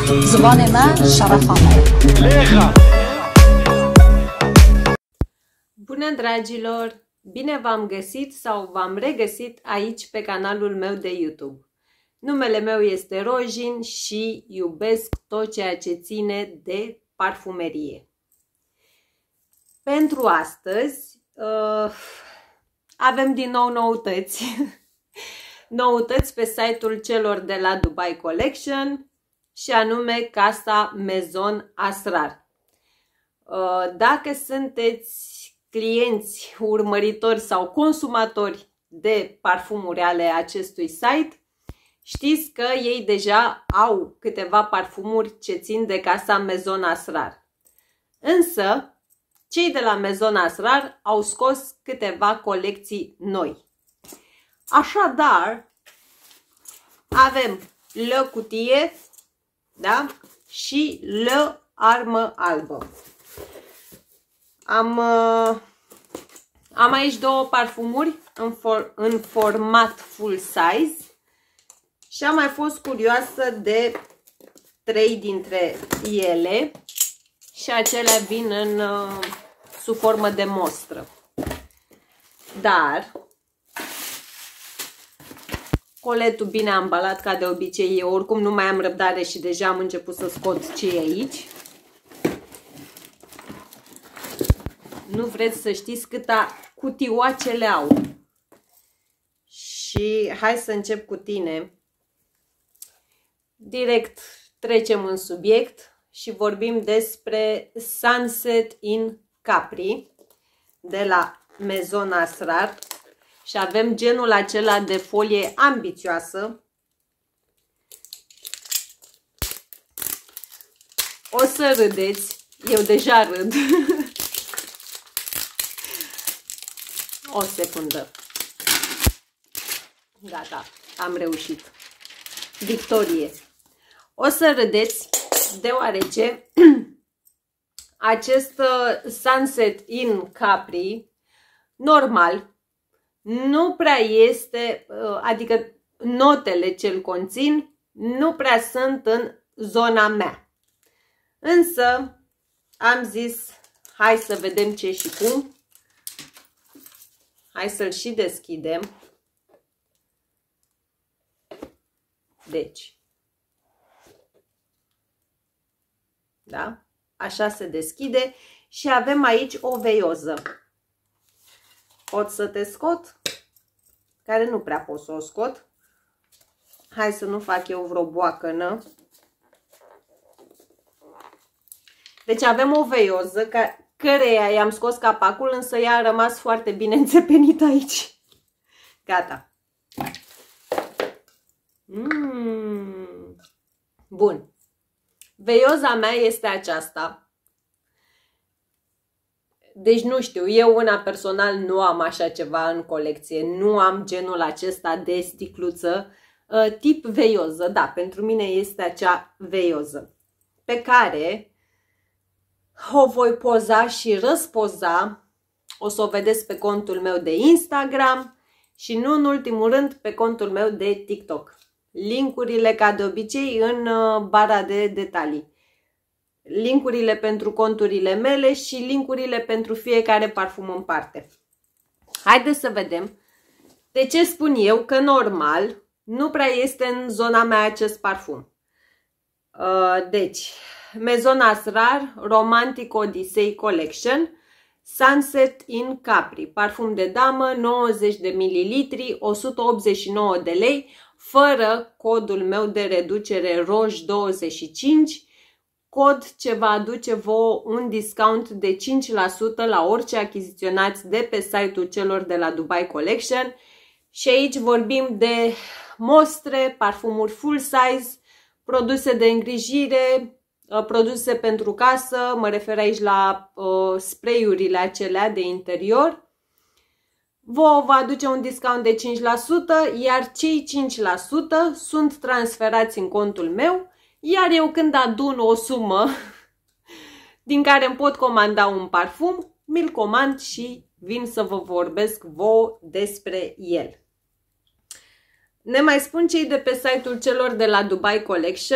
زبان ما شرفامه. Bună dragilor! Bine v-am găsit sau v-am regăsit aici pe canalul meu de YouTube. Numele meu este Rojin și iubesc tot ceea ce ține de parfumerie. Pentru astăzi avem din nou noutăți. Noutăți pe site-ul celor de la Dubai Collection și anume Casa Maison Asrar. Dacă sunteți clienți, urmăritori sau consumatori de parfumuri ale acestui site, știți că ei deja au câteva parfumuri ce țin de Casa Maison Asrar. Însă, cei de la Maison Asrar au scos câteva colecții noi. Așadar, avem Le cutie, da? Și Le armă albă. Am aici două parfumuri în format full size și am mai fost curioasă de 3 dintre ele și acelea vin sub formă de mostră. Dar coletul bine ambalat ca de obicei, eu oricum nu mai am răbdare și deja am început să scot ce e aici. Nu vreți să știți câta cutioacele au. Și hai să încep cu tine. Direct trecem în subiect și vorbim despre Sunset in Capri de la Maison Asrar. Și avem genul acela de folie ambițioasă. O să râdeți. Eu deja râd. O secundă. Gata, am reușit. Victorie. O să râdeți deoarece acest Sunset in Capri normal nu prea este, adică notele ce-l conțin nu prea sunt în zona mea. Însă am zis hai să vedem ce și cum. Hai să-l și deschidem. Deci, da? Așa se deschide și avem aici o veioză. Pot să te scot? Care nu prea pot să o scot. Hai să nu fac eu vreo boacănă. Deci avem o veioză căreia i-am scos capacul, însă ea a rămas foarte bine înțepenit aici. Gata. Bun. Veioza mea este aceasta. Deci nu știu, eu una personal nu am așa ceva în colecție. Nu am genul acesta de sticluță tip veioză. Da, pentru mine este acea veioză pe care o voi poza și răspoza. O să o vedeți pe contul meu de Instagram și nu în ultimul rând pe contul meu de TikTok. Linkurile ca de obicei în bara de detalii. Linkurile pentru conturile mele și linkurile pentru fiecare parfum în parte. Haideți să vedem de ce spun eu că normal nu prea este în zona mea acest parfum. Deci, Maison Asrar Romantic Odyssey Collection Sunset in Capri, parfum de damă, 90 de ml, 189 de lei, fără codul meu de reducere ROJ25, cod ce va aduce vouă un discount de 5% la orice achiziționați de pe site-ul celor de la Dubai Collection. Și aici vorbim de mostre, parfumuri full size, produse de îngrijire, produse pentru casă, mă refer aici la spray-urile acelea de interior. Vouă va aduce un discount de 5%, iar cei 5% sunt transferați în contul meu, iar eu când adun o sumă din care îmi pot comanda un parfum, mi-l comand și vin să vă vorbesc vouă despre el. Ne mai spun cei de pe site-ul celor de la Dubai Collection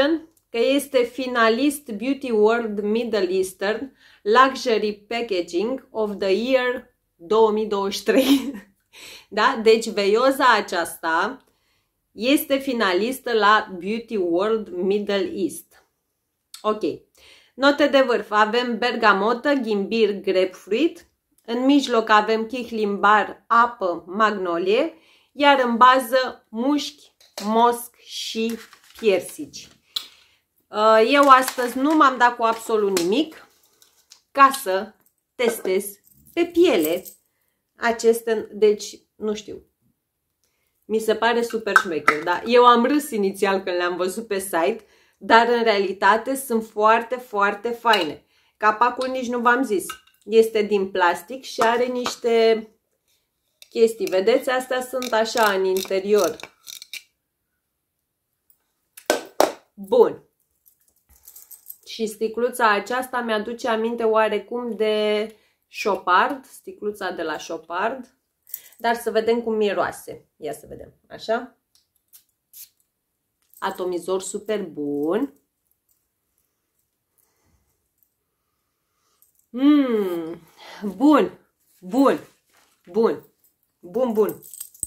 că este finalist Beauty World Middle Eastern Luxury Packaging of the Year 2023. Da? Deci veioza aceasta este finalistă la Beauty World Middle East. Ok. Note de vârf. Avem bergamotă, ghimbir, grapefruit. În mijloc avem chihlimbar, apă, magnolie. Iar în bază mușchi, mosc și piersici. Eu astăzi nu m-am dat cu absolut nimic ca să testez pe piele aceste, deci nu știu, mi se pare super șmecher, da? Eu am râs inițial când le-am văzut pe site, dar în realitate sunt foarte, foarte faine. Capacul nici nu v-am zis, este din plastic și are niște chestii, vedeți? Astea sunt așa în interior. Bun. Și sticluța aceasta mi-aduce aminte oarecum de Chopard, sticluța de la Chopard. Dar să vedem cum miroase. Ia să vedem. Așa. Atomizor super bun. Bun. Bun. Bun. Bun, bun.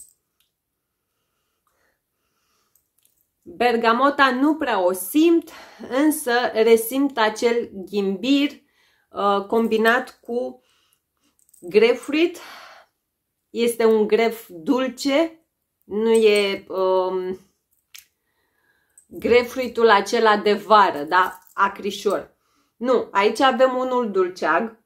Bergamota nu prea o simt, însă resimt acel ghimbir combinat cu grapefruit. Este un gref dulce, nu e grapefruitul acela de vară, da? Acrișor. Nu, aici avem unul dulceag.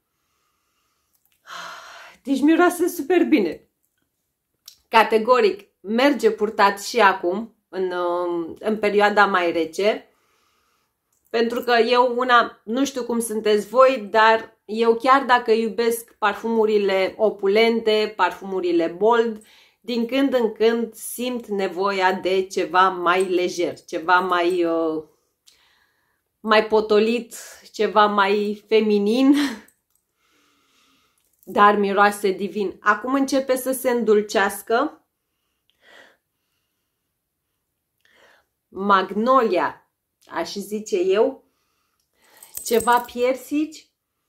Deci miroase super bine. Categoric merge purtat și acum, în perioada mai rece. Pentru că eu una, nu știu cum sunteți voi, dar eu chiar dacă iubesc parfumurile opulente, parfumurile bold, din când în când simt nevoia de ceva mai lejer, ceva mai potolit, ceva mai feminin, dar miroase divin. Acum începe să se îndulcească. Magnolia, aș zice eu, ceva piersici.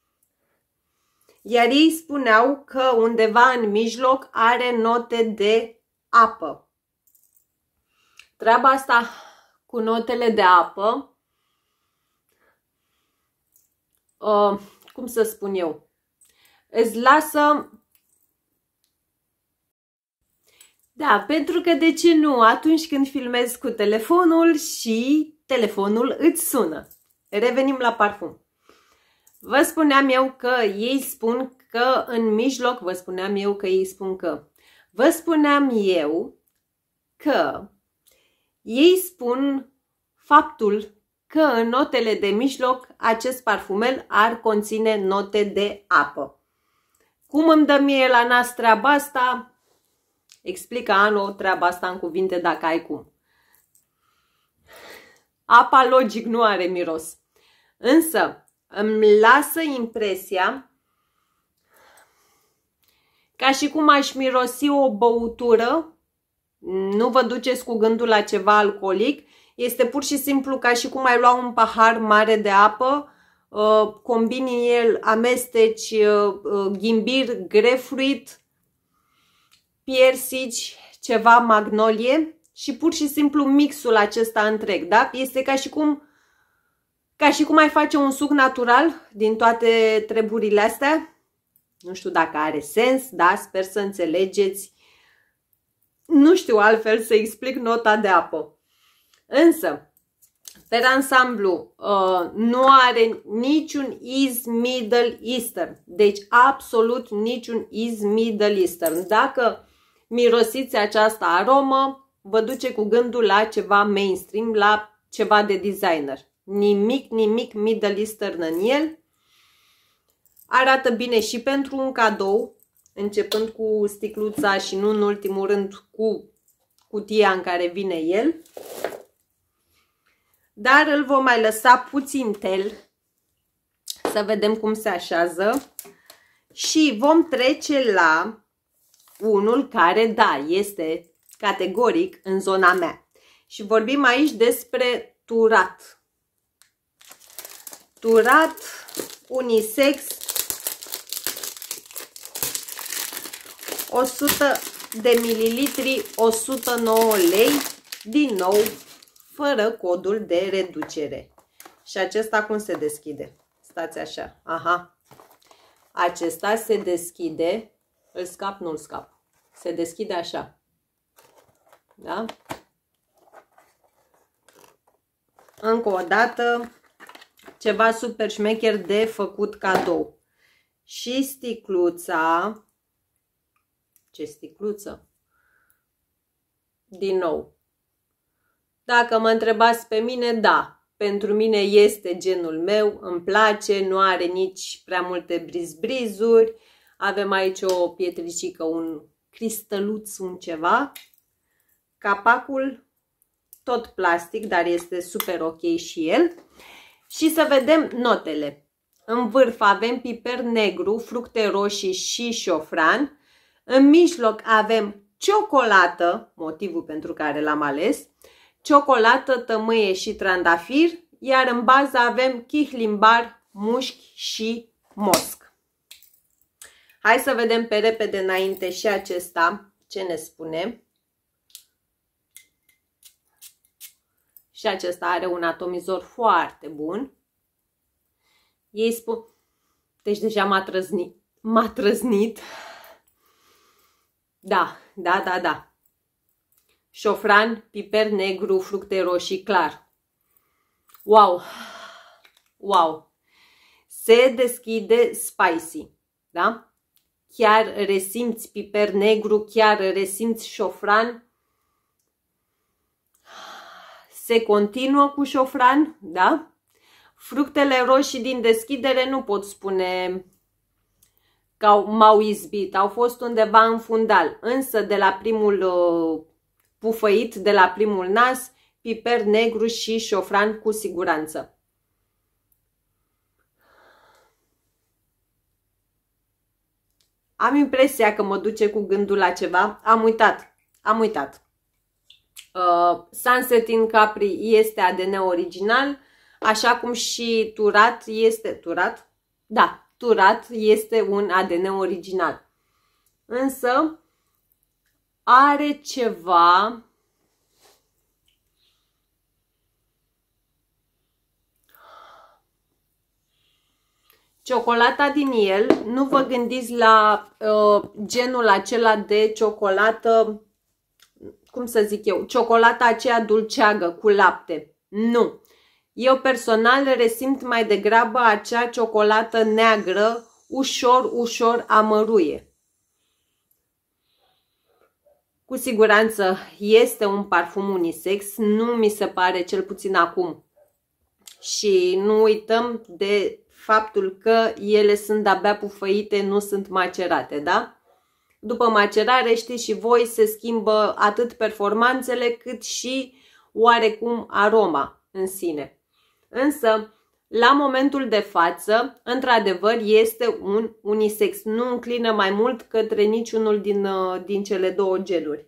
Iar ei spuneau că undeva în mijloc are note de apă. Treaba asta cu notele de apă, cum să spun eu, îți lasă... Da, pentru că de ce nu, atunci când filmezi cu telefonul și telefonul îți sună. Revenim la parfum. Vă spuneam eu că ei spun că în mijloc, vă spuneam eu că ei spun faptul că în notele de mijloc acest parfumel ar conține note de apă. Cum îmi dă mie la nas treaba asta? Explică Anu treaba asta în cuvinte dacă ai cum. Apa logic nu are miros. Însă îmi lasă impresia ca și cum aș mirosi o băutură. Nu vă duceți cu gândul la ceva alcoolic. Este pur și simplu ca și cum ai lua un pahar mare de apă, combini în el, amesteci ghimbir, grapefruit, piersici, ceva magnolie și pur și simplu mixul acesta întreg, da? Este ca și cum ai face un suc natural din toate treburile astea. Nu știu dacă are sens, da? Sper să înțelegeți. Nu știu altfel să explic nota de apă. Însă, pe ansamblu, nu are niciun Is Middle Eastern. Deci, absolut niciun Is Middle Eastern. Dacă mirosiți această aromă, vă duce cu gândul la ceva mainstream, la ceva de designer. Nimic Middle Eastern în el. Arată bine și pentru un cadou, începând cu sticluța și nu în ultimul rând cu cutia în care vine el. Dar îl vom mai lăsa puțin tel să vedem cum se așează și vom trece la unul care, da, este categoric în zona mea. Și vorbim aici despre Turat. turat, unisex, 100 de mililitri, 109 lei, din nou, fără codul de reducere. Și acesta cum se deschide? Stați așa, aha. Acesta se deschide, îl scap, nu îl scap. Se deschide așa. Da? Încă o dată, ceva super șmecher de făcut cadou. Și sticluța, ce sticluță? Din nou. Dacă mă întrebați pe mine, da, pentru mine este genul meu, îmi place, nu are nici prea multe briz-brizuri. Avem aici o pietricică, un cristăluț, un ceva. Capacul tot plastic, dar este super ok și el. Și să vedem notele. În vârf avem piper negru, fructe roșii și șofran. În mijloc avem ciocolată, motivul pentru care l-am ales, ciocolată, tămâie și trandafir, iar în bază avem chihlimbar, mușchi și mosc. Hai să vedem pe repede înainte și acesta ce ne spune. Și acesta are un atomizor foarte bun. Ei spun, deci deja m-a trăznit. M-a trăznit. Da. Șofran, piper negru, fructe roșii, clar. Wow! Wow! Se deschide spicy, da? Chiar resimți piper negru, chiar resimți șofran. Se continuă cu șofran, da? Fructele roșii din deschidere nu pot spune că m-au izbit, au fost undeva în fundal, însă de la primul pufăit, de la primul nas, piper negru și șofran cu siguranță. Am impresia că mă duce cu gândul la ceva, am uitat. Sunset in Capri este ADN original, așa cum și turat este turat. Da, turat este un ADN original. Însă are ceva ciocolata din el, nu vă gândiți la genul acela de ciocolată, cum să zic eu, ciocolata aceea dulceagă cu lapte. Nu. Eu personal resimt mai degrabă acea ciocolată neagră, ușor amăruie. Cu siguranță este un parfum unisex, nu mi se pare, cel puțin acum. Și nu uităm de faptul că ele sunt de-abia pufăite, nu sunt macerate, da? După macerare, știți și voi, se schimbă atât performanțele cât și oarecum aroma în sine. Însă, la momentul de față, într-adevăr, este un unisex. Nu înclină mai mult către niciunul din cele două geluri.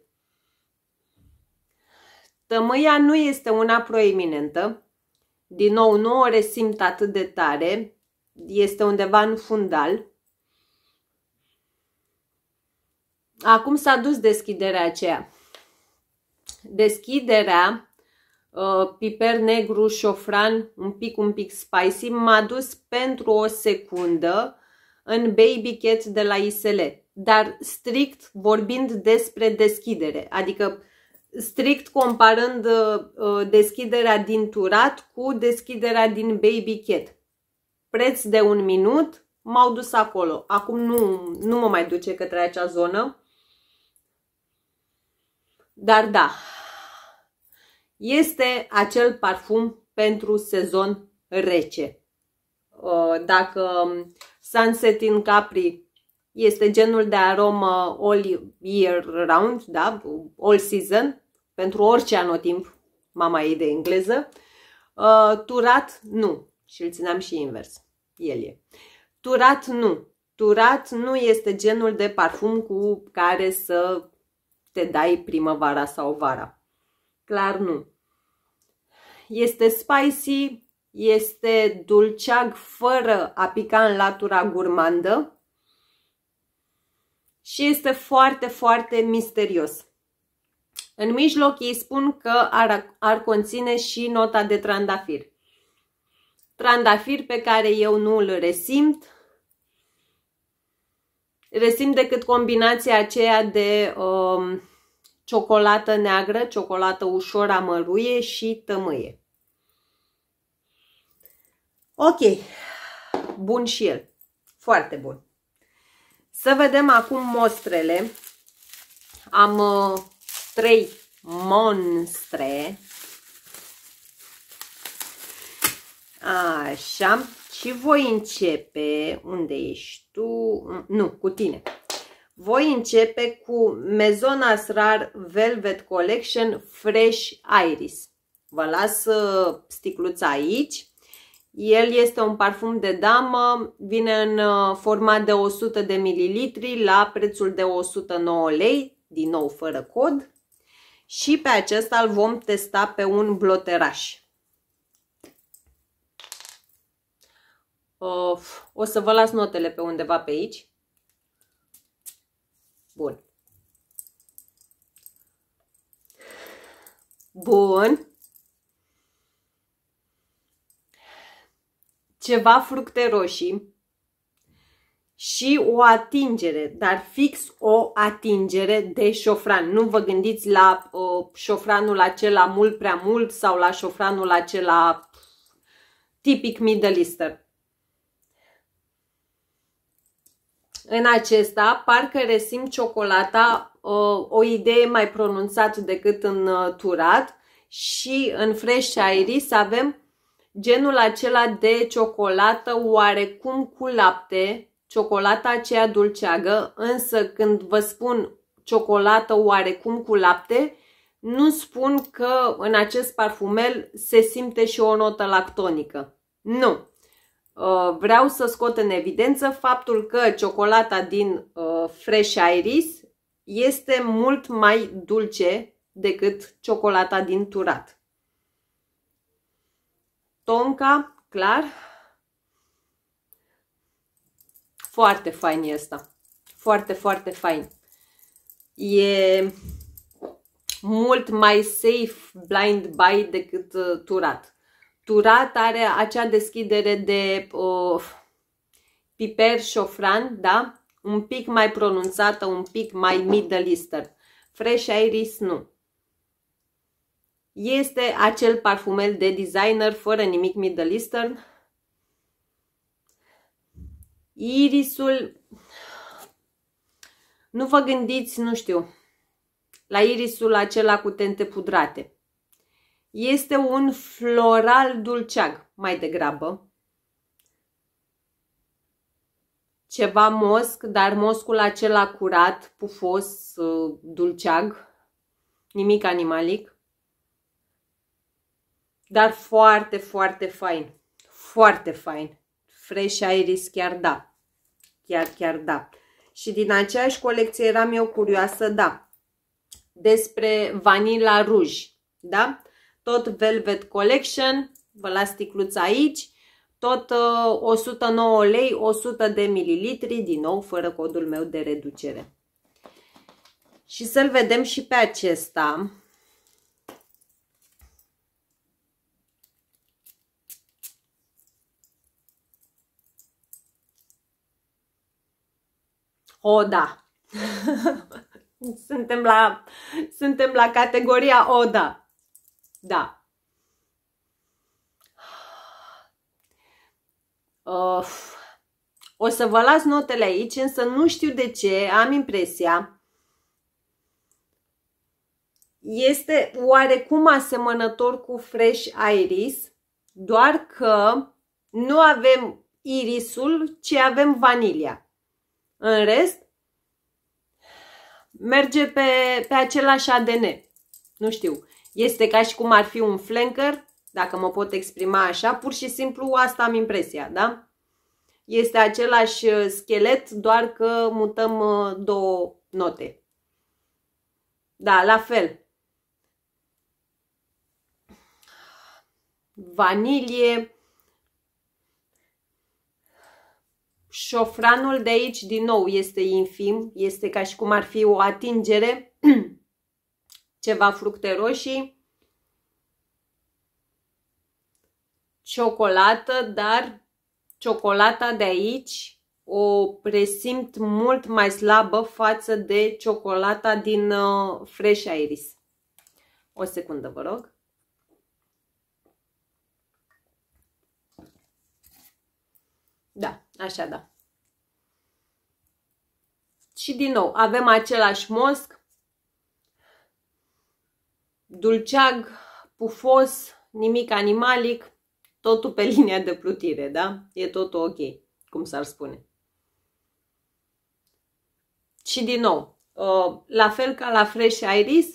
Tămâia nu este una proeminentă. Din nou, nu o resimt atât de tare. Este undeva în fundal. Acum s-a dus deschiderea aceea. Deschiderea piper negru, șofran, un pic spicy, m-a dus pentru o secundă în Baby Cat de la ISL. Dar strict vorbind despre deschidere, adică strict comparând deschiderea din turat cu deschiderea din Baby Cat. Preț de 1 minut, m-au dus acolo. Acum nu mă mai duce către acea zonă. Dar da, este acel parfum pentru sezon rece. Dacă Sunset in Capri este genul de aromă all year round, da? All season, pentru orice anotimp, mama ei de engleză, turat nu. Și îl țineam și invers. El e. Turat nu. Turat nu este genul de parfum cu care să te dai primăvara sau vara. Clar nu. Este spicy, Este dulceag fără a pica în latura gurmandă și este foarte, foarte misterios. În mijloc ei spun că ar conține și nota de trandafir. Trandafir pe care eu nu îl resimt. Resimt decât combinația aceea de ciocolată neagră, ciocolată ușor amăruie și tămâie. Ok, bun și el, foarte bun. Să vedem acum mostrele. Am 3 monstre. Așa, și voi începe, unde ești tu? Nu, cu tine. Voi începe cu Maison Asrar Velvet Collection Fresh Iris. Vă las sticluța aici. El este un parfum de damă, vine în format de 100 de ml la prețul de 109 lei, din nou fără cod. Și pe acesta îl vom testa pe un bloteraș. O să vă las notele pe undeva pe aici. Bun. Bun. Ceva fructe roșii și o atingere, dar fix o atingere de șofran. Nu vă gândiți la șofranul acela mult prea mult sau la șofranul acela tipic Middle Eastern. În acesta parcă resimt ciocolata, o idee mai pronunțată decât în turat, și în Fresh Iris avem genul acela de ciocolată oarecum cu lapte, ciocolata aceea dulceagă, însă când vă spun ciocolată oarecum cu lapte, nu spun că în acest parfumel se simte și o notă lactonică. Nu. Vreau să scot în evidență faptul că ciocolata din Fresh Iris este mult mai dulce decât ciocolata din turat. Tonka, clar. Foarte fain e ăsta. Foarte, foarte fain. E mult mai safe blind buy decât turat. Turat are acea deschidere de piper șofran, da? Un pic mai pronunțată, un pic mai Middle Eastern. Fresh Iris nu. Este acel parfumel de designer fără nimic Middle Eastern. Irisul, nu vă gândiți, nu știu, la irisul acela cu tente pudrate. Este un floral dulceag, mai degrabă. Ceva mosc, dar moscul acela curat, pufos, dulceag, nimic animalic. Dar foarte, foarte fain. Foarte fain. Fresh Iris chiar da. Chiar da. Și din aceeași colecție eram eu curioasă, da, despre Vanilla Rouge, da? Tot Velvet Collection, vă las sticluța aici, tot 109 lei, 100 de mililitri, din nou fără codul meu de reducere. Și să-l vedem și pe acesta. O, da. Suntem la categoria o, da. Da. O să vă las notele aici, însă nu știu de ce, am impresia. Este oarecum asemănător cu Fresh Iris, doar că nu avem irisul, ci avem vanilia. În rest, merge pe același ADN. Nu știu. Este ca și cum ar fi un flanker, dacă mă pot exprima așa. Pur și simplu asta am impresia, da? Este același schelet, doar că mutăm două note. Da, la fel. Vanilie, Șofranul de aici, din nou, este infim, este ca și cum ar fi o atingere, ceva fructe roșii, ciocolată, dar ciocolata de aici o presimt mult mai slabă față de ciocolata din Fresh Iris. O secundă, vă rog. Da, așa da. Și din nou, avem același mosc, dulceag, pufos, nimic animalic, totul pe linia de plutire, da? E totul ok, cum s-ar spune. Și din nou, la fel ca la Fresh Iris,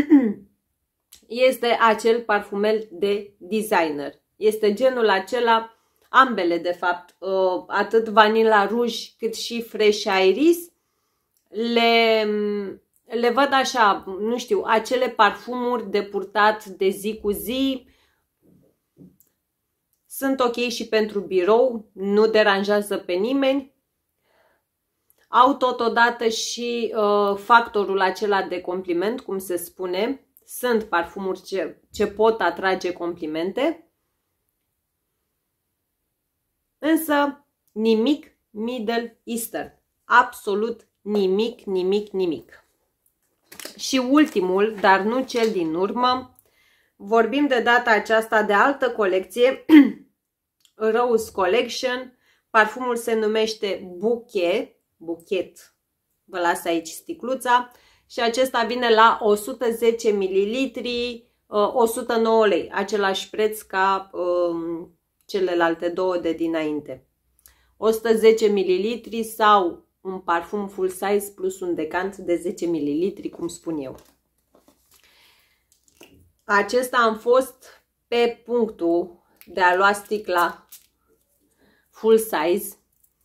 este acel parfumel de designer. Este genul acela, ambele de fapt, atât Vanilla Rouge cât și Fresh Iris, le văd așa, nu știu, acele parfumuri de purtat de zi cu zi. Sunt ok și pentru birou, nu deranjează pe nimeni. Au totodată și factorul acela de compliment, cum se spune. Sunt parfumuri ce pot atrage complimente. Însă nimic Middle Eastern. Absolut nimic, nimic, nimic. Și ultimul, dar nu cel din urmă, vorbim de data aceasta de altă colecție, Rose Collection. Parfumul se numește Buchet, vă las aici sticluța, și acesta vine la 110 ml, 109 lei, același preț ca celelalte două de dinainte. 110 ml sau un parfum full size plus un decant de 10 ml, cum spun eu. Acesta am fost pe punctul de a lua sticla full size,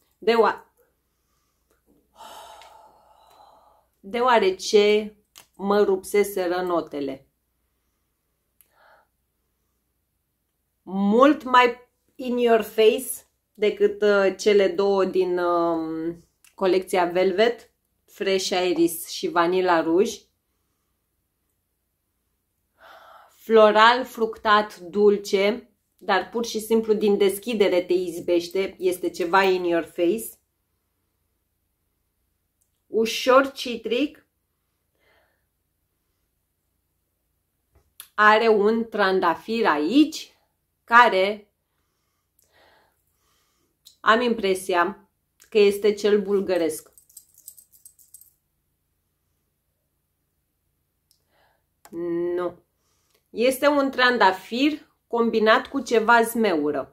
deoarece mă rupseseră notele. Mult mai in your face decât cele două din colecția Velvet, Fresh Iris și Vanilla Rouge. Floral, fructat, dulce, dar pur și simplu din deschidere te izbește, este ceva in your face. Ușor citric, are un trandafir aici, care am impresia că este cel bulgăresc. Nu. Este un trandafir combinat cu ceva zmeură.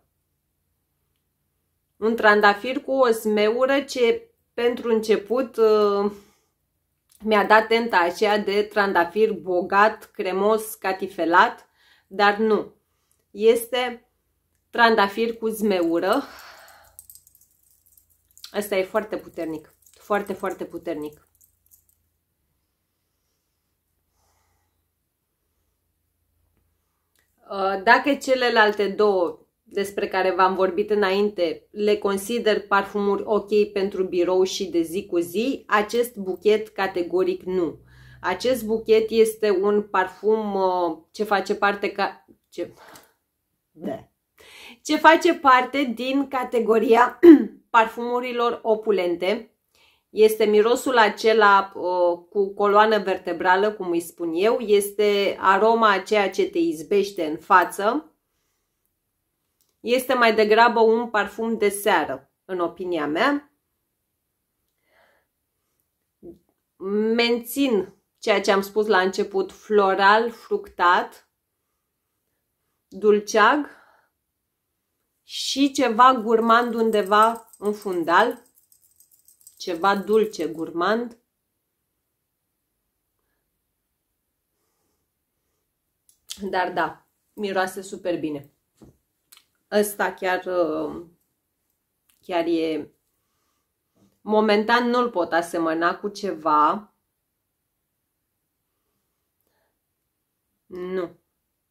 Un trandafir cu o zmeură ce pentru început mi-a dat tenta aceea de trandafir bogat, cremos, catifelat, dar nu. Este trandafir cu zmeură. Asta e foarte puternic. Foarte, foarte puternic. Dacă celelalte două despre care v-am vorbit înainte le consider parfumuri ok pentru birou și de zi cu zi, acest buchet categoric nu. Acest buchet este un parfum ce face parte ce face parte din categoria parfumurilor opulente. Este mirosul acela cu coloană vertebrală, cum îi spun eu. Este aroma aceea ce te izbește în față. Este mai degrabă un parfum de seară, în opinia mea. Mențin ceea ce am spus la început, floral, fructat, dulceag și ceva gurmand undeva în fundal. Ceva dulce, gurmand. Dar da, miroase super bine. Ăsta chiar e... Momentan nu-l pot asemăna cu ceva. Nu.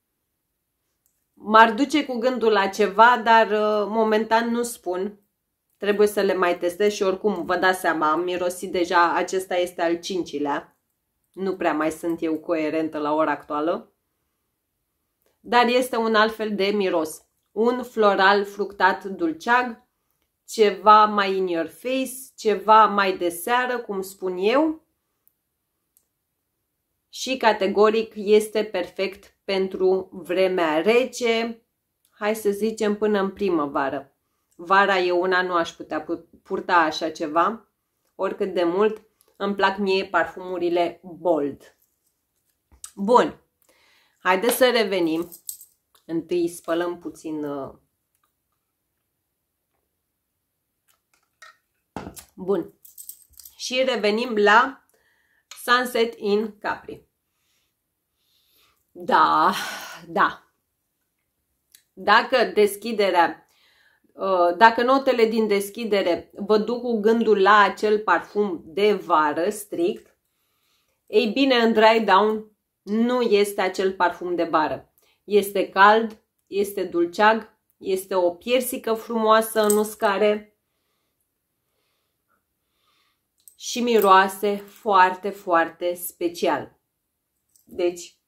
M-ar duce cu gândul la ceva, dar momentan nu spun. Trebuie să le mai testez și oricum vă dați seama, am mirosit deja, acesta este al 5-lea. Nu prea mai sunt eu coerentă la ora actuală. Dar este un alt fel de miros. Un floral fructat dulceag, ceva mai in your face, ceva mai de seară, cum spun eu. Și categoric este perfect pentru vremea rece, hai să zicem până în primăvară. Vara eu una nu aș putea purta așa ceva, oricât de mult îmi plac mie parfumurile bold. Bun, haideți să revenim. Întâi spălăm puțin. Bun. Și revenim la Sunset in Capri. Da. Dacă notele din deschidere vă duc cu gândul la acel parfum de vară strict, ei bine, în Dry Down nu este acel parfum de vară. Este cald, este dulceag, este o piersică frumoasă în uscare și miroase foarte, foarte special. Deci,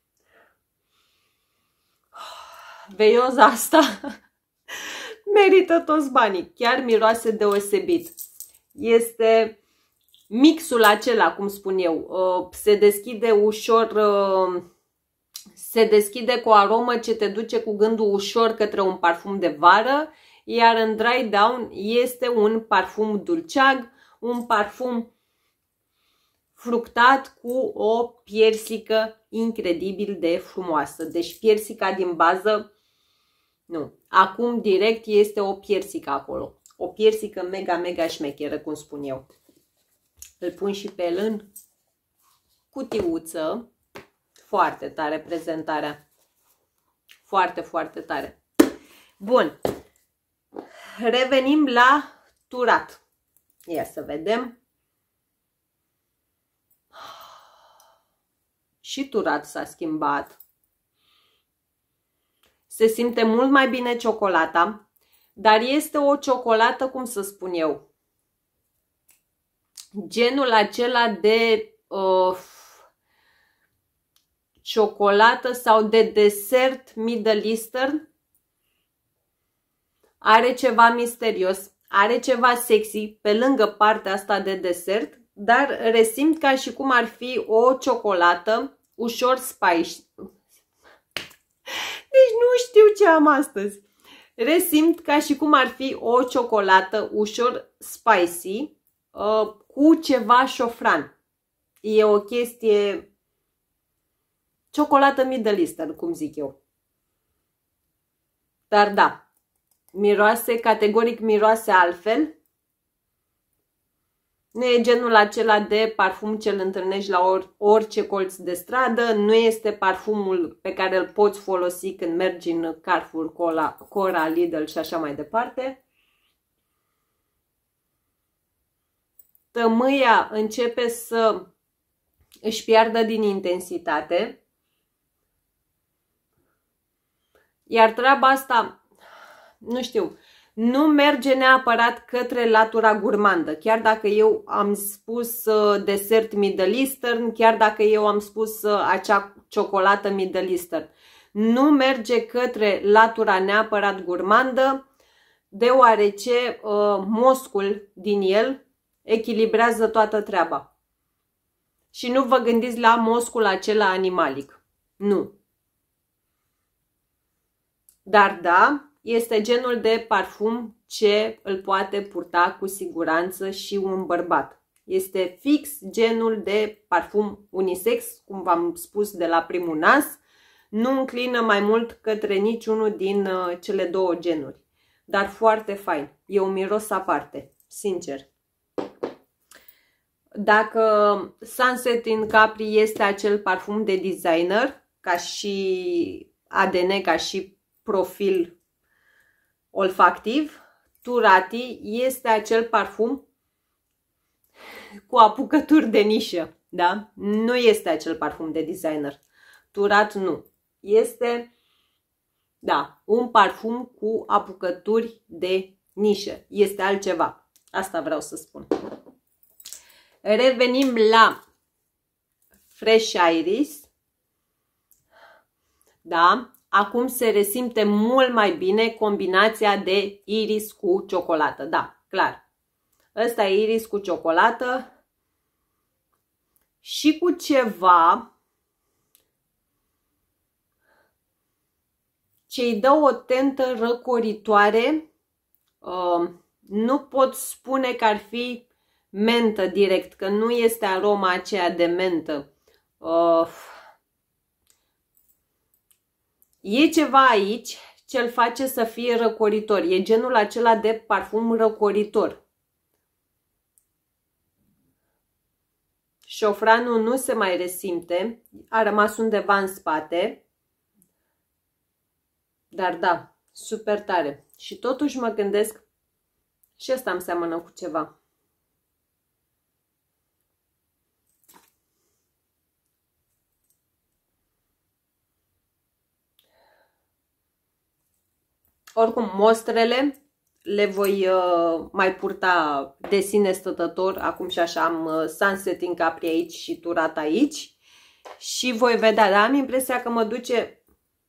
veioza asta merită toți banii. Chiar miroase deosebit. Este mixul acela, cum spun eu, se deschide ușor, se deschide cu o aromă ce te duce cu gândul ușor către un parfum de vară, iar în Dry Down este un parfum dulceag, un parfum fructat cu o piersică incredibil de frumoasă. Deci piersica din bază, nu. Acum direct este o piersică acolo. O piersică mega, mega șmecheră, cum spun eu. Îl pun și pe el în cutiuță. Foarte tare prezentarea. Foarte, foarte tare. Bun. Revenim la turat. Ia să vedem. Și turat s-a schimbat. Se simte mult mai bine ciocolata, dar este o ciocolată, cum să spun eu, genul acela de ciocolată sau de desert Middle Eastern. Are ceva misterios, are ceva sexy pe lângă partea asta de desert, dar resimt ca și cum ar fi o ciocolată ușor spicy. Deci nu știu ce am astăzi. Resimt ca și cum ar fi o ciocolată ușor spicy cu ceva șofran. E o chestie ciocolată Middle Eastern, cum zic eu. Dar da, miroase, categoric miroase altfel. Nu e genul acela de parfum ce îl întâlnești la orice colț de stradă. Nu este parfumul pe care îl poți folosi când mergi în Carrefour, Cora, Lidl și așa mai departe. Tămâia începe să își piardă din intensitate. Iar treaba asta, nu știu, nu merge neapărat către latura gurmandă. Chiar dacă eu am spus desert Middle Eastern, chiar dacă eu am spus acea ciocolată Middle Eastern, nu merge către latura neapărat gurmandă, deoarece moscul din el echilibrează toată treaba. Și nu vă gândiți la moscul acela animalic. Nu. Dar da, este genul de parfum ce îl poate purta cu siguranță și un bărbat. Este fix genul de parfum unisex, cum v-am spus de la primul nas. Nu înclină mai mult către niciunul din cele două genuri. Dar foarte fain. E un miros aparte, sincer. Dacă Sunset in Capri este acel parfum de designer, ca și ADN, ca și profil olfactiv, Turati este acel parfum cu apucături de nișă, da? Nu este acel parfum de designer. Turat nu. Este, da, un parfum cu apucături de nișă, este altceva. Asta vreau să spun. Revenim la Fresh Iris. Da? Acum se resimte mult mai bine combinația de iris cu ciocolată. Da, clar. Ăsta e iris cu ciocolată și cu ceva ce îi dă o tentă răcoritoare. Nu pot spune că ar fi mentă direct, că nu este aroma aceea de mentă. E ceva aici ce îl face să fie răcoritor. E genul acela de parfum răcoritor. Șofranul nu se mai resimte, a rămas undeva în spate. Dar da, super tare. Și totuși mă gândesc, și ăsta îmi seamănă cu ceva. Oricum, mostrele le voi mai purta de sine stătător. Acum și așa am Sunsetting Capri aici și Turat aici. Și voi vedea, dar am impresia că mă duce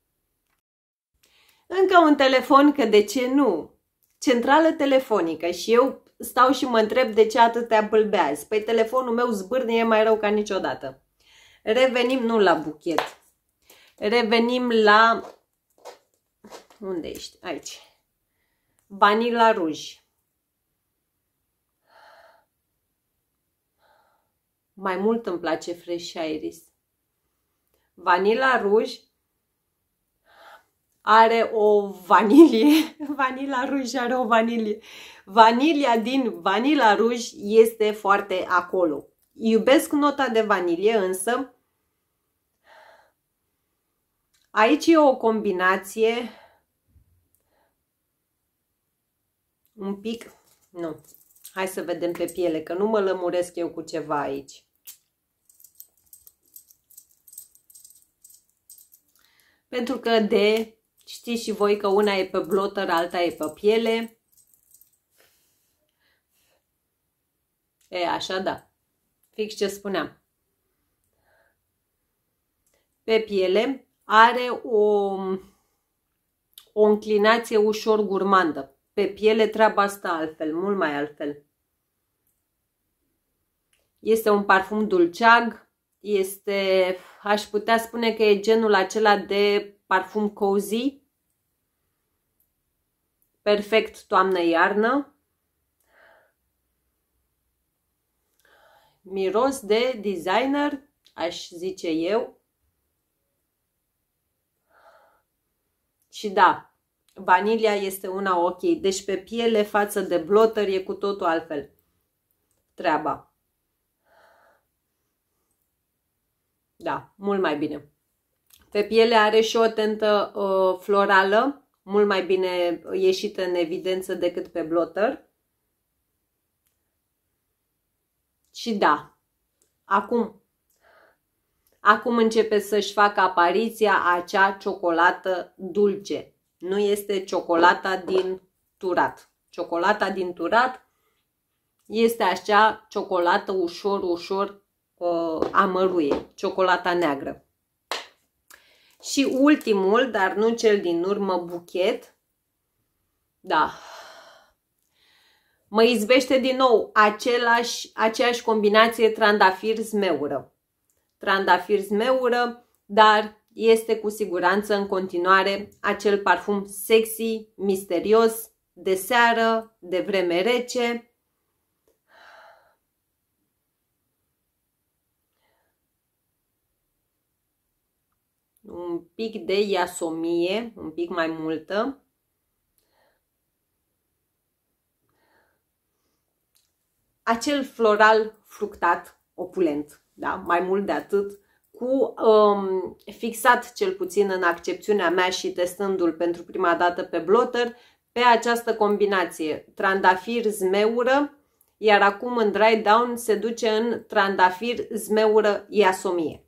încă un telefon, că de ce nu? Centrală telefonică și eu stau și mă întreb de ce atâtea bâlbeazi. Păi telefonul meu zbârnie mai rău ca niciodată. Revenim, nu la buchet. Revenim la... Unde ești? Aici. Vanilla Rouge. Mai mult îmi place Fresh Iris. Vanilla Rouge are o vanilie. Vanilla Rouge are o vanilie. Vanilia din Vanilla Rouge este foarte acolo. Iubesc nota de vanilie, însă aici e o combinație un pic, nu, hai să vedem pe piele, că nu mă lămuresc eu cu ceva aici. Pentru că știți și voi că una e pe blotter, alta e pe piele. E, așa da, fix ce spuneam. Pe piele are o înclinație ușor gurmandă. Pe piele treaba asta altfel, mult mai altfel. Este un parfum dulceag, este, aș putea spune că e genul acela de parfum cozy, perfect toamnă-iarnă. Miros de designer, aș zice eu. Și da, vanilia este una ok. Deci pe piele față de blotter e cu totul altfel treaba. Da, mult mai bine. Pe piele are și o tentă florală, mult mai bine ieșită în evidență decât pe blotter. Și da, acum începe să-și facă apariția acea ciocolată dulce. Nu este ciocolata din Turat. Ciocolata din Turat este acea ciocolată ușor amăruie. Ciocolata neagră. Și ultimul, dar nu cel din urmă, buchet. Da. Mă izbește din nou aceeași combinație trandafir-zmeură. Trandafir-zmeură, dar este cu siguranță în continuare acel parfum sexy, misterios, de seară, de vreme rece. Un pic de iasomie, un pic mai multă. Acel floral fructat, opulent, da? Mai mult de atât, cu fixat cel puțin în accepțiunea mea și testându-l pentru prima dată pe blotter, pe această combinație trandafir-zmeură, iar acum în dry down se duce în trandafir-zmeură-iasomie.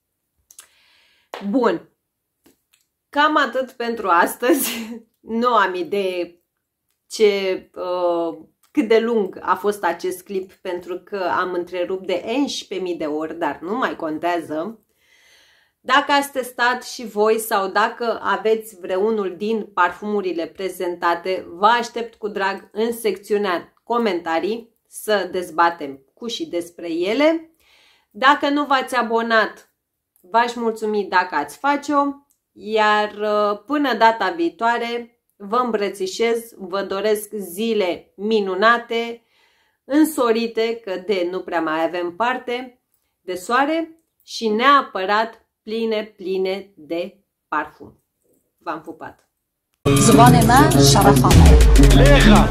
Bun, cam atât pentru astăzi. Nu am idee cât de lung a fost acest clip, pentru că am întrerupt de 11.000 de ori, dar nu mai contează. Dacă ați testat și voi sau dacă aveți vreunul din parfumurile prezentate, vă aștept cu drag în secțiunea comentarii să dezbatem cu și despre ele. Dacă nu v-ați abonat, v-aș mulțumi dacă ați face-o, iar până data viitoare vă îmbrățișez, vă doresc zile minunate, însorite, că de nu prea mai avem parte, de soare și neapărat pline de parfum. V-am pupat! زبان ما شرف عمل